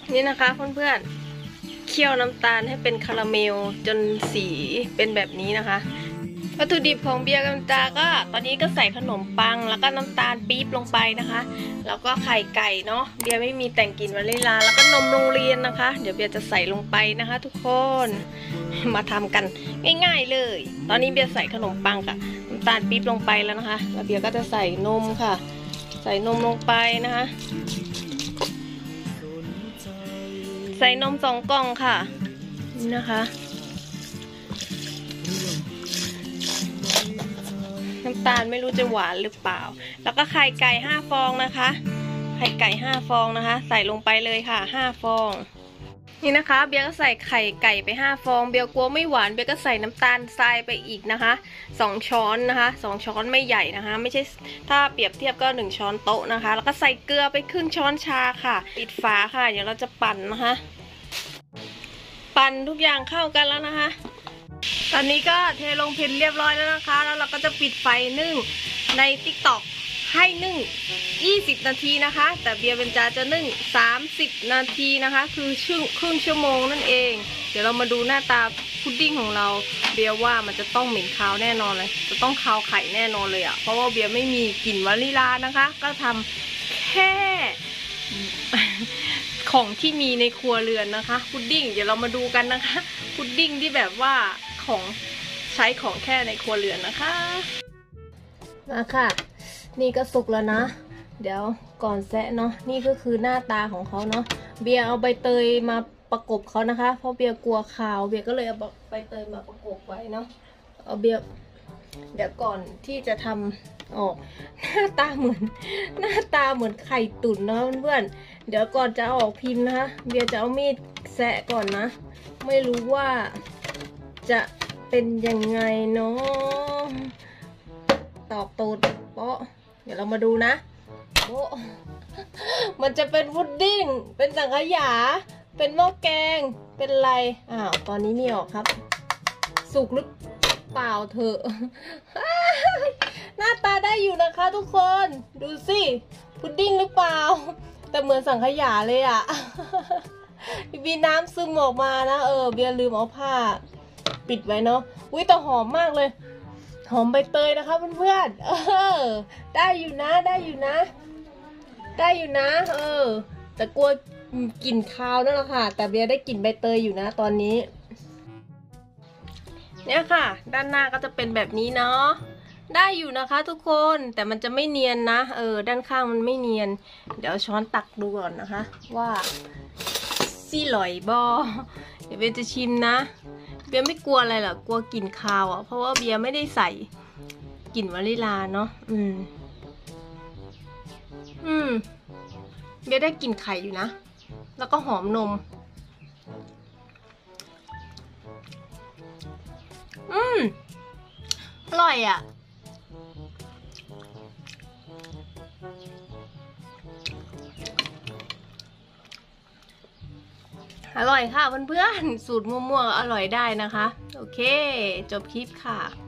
นี่นะคะเพื่อนๆเคี่ยวน้ำตาลให้เป็นคาราเมลจนสีเป็นแบบนี้นะคะวัตถุดิบของเบียร์กัญจาก็ตอนนี้ก็ใส่ขนมปังแล้วก็น้ำตาลปี๊บลงไปนะคะแล้วก็ไข่ไก่เนาะเบียร์ไม่มีแต่งกลิ่นวานิลลาแล้วก็นมโรงเรียนนะคะเดี๋ยวเบียร์จะใส่ลงไปนะคะทุกคนมาทำกันง่ายๆเลยตอนนี้เบียร์ใส่ขนมปังกับน้ำตาลปี๊บลงไปแล้วนะคะแล้วเบียร์ก็จะใส่นมค่ะใส่นมลงไปนะคะใส่นม2 กล่องค่ะนี่นะคะน้ำตาลไม่รู้จะหวานหรือเปล่าแล้วก็ไข่ไก่5 ฟองนะคะไข่ไก่5 ฟองนะคะใส่ลงไปเลยค่ะ5 ฟองนี่นะคะเบียร์ก็ใส่ไข่ไก่ไป5 ฟองเบียร์กลัวไม่หวานเบียร์ก็ใส่น้ำตาลทรายไปอีกนะคะ2 ช้อนนะคะ2 ช้อนไม่ใหญ่นะคะไม่ใช่ถ้าเปรียบเทียบก็1 ช้อนโต๊ะนะคะแล้วก็ใส่เกลือไปครึ่งช้อนชาค่ะปิดฝาค่ะเดี๋ยวเราจะปั่นนะคะปั่นทุกอย่างเข้ากันแล้วนะคะตอนนี้ก็เทลงพิมพ์เรียบร้อยแล้วนะคะแล้วเราก็จะปิดไฟนึ่งใน TikTok ให้นึ่ง20 นาทีนะคะแต่เบียร์เบญจาจะนึ่ง30 นาทีนะคะคือครึ่งชั่วโมงนั่นเองเดี๋ยวเรามาดูหน้าตาพุดดิ้งของเราเบียร์ว่ามันจะต้องเหม็นคาวแน่นอนเลยจะต้องคาวไข่แน่นอนเลยอ่ะเพราะว่าเบียร์ไม่มีกลิ่นวานิลลานะคะก็ทำแค่ของที่มีในครัวเรือนนะคะพุดดิ้งเดี๋ยวเรามาดูกันนะคะพุดดิ้งที่แบบว่าของใช้ของแค่ในครัวเรือนนะคะมาค่ะนี่ก็สุกแล้วนะเดี๋ยวก่อนแซะเนาะนี่ก็คือหน้าตาของเขาเนาะเบียร์เอาใบเตยมาประกบเขานะคะเพราะเบียร์กลัวคาวเบียร์ก็เลยเอาใบเตยมาประกบไว้เนาะเอาเบียร์เดี๋ยวก่อนที่จะทำออกหน้าตาเหมือนไข่ตุ๋นเนาะเพื่อนเดี๋ยวก่อนจะออกพิมพ์นะคะเบียร์จะเอามีดแซะก่อนนะไม่รู้ว่าจะเป็นยังไงเนาะตอกตูดโป๊ะเดี๋ยวเรามาดูนะโป๊ะมันจะเป็นพุดดิ้งเป็นสังขยาเป็นหม้อแกงเป็นอะไรตอนนี้ไม่ออกครับสุกหรือเปล่าเถอะหน้าตาได้อยู่นะคะทุกคนดูสิพุดดิ้งหรือเปล่าแต่เหมือนสังขยาเลยอ่ะมีน้ำซึมออกมานะเบียร์ลืมเอาผ้าปิดไว้เนาะอุ้ยแต่หอมมากเลยหอมใบเตยนะคะเพื่อนๆได้อยู่นะได้อยู่นะแต่กลัวกลิ่นคาวนั่นแหละค่ะแต่เบียร์ได้กลิ่นใบเตยอยู่นะตอนนี้เนี่ยค่ะด้านหน้าก็จะเป็นแบบนี้เนาะได้อยู่นะคะทุกคนแต่มันจะไม่เนียนนะด้านข้างมันไม่เนียนเดี๋ยวช้อนตักดูก่อนนะคะว่าซี่หลอยบอเดี๋ยวเบียร์จะชิมนะเบียร์ไม่กลัวอะไรหรอกกลัวกลิ่นคาวเพราะว่าเบียร์ไม่ได้ใส่กลิ่นวานิลลาเนาะเบียร์ได้กลิ่นไข่อยู่นะแล้วก็หอมนมอร่อยอ่ะอร่อยค่ะเพื่อนๆสูตรมั่วๆอร่อยได้นะคะโอเคจบคลิปค่ะ